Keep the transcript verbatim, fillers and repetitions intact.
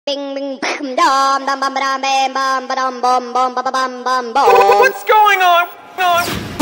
Bing bing bam dum dum bum ba dum bam bam ba dum bum bum ba ba bum bum bum. What's going on? on?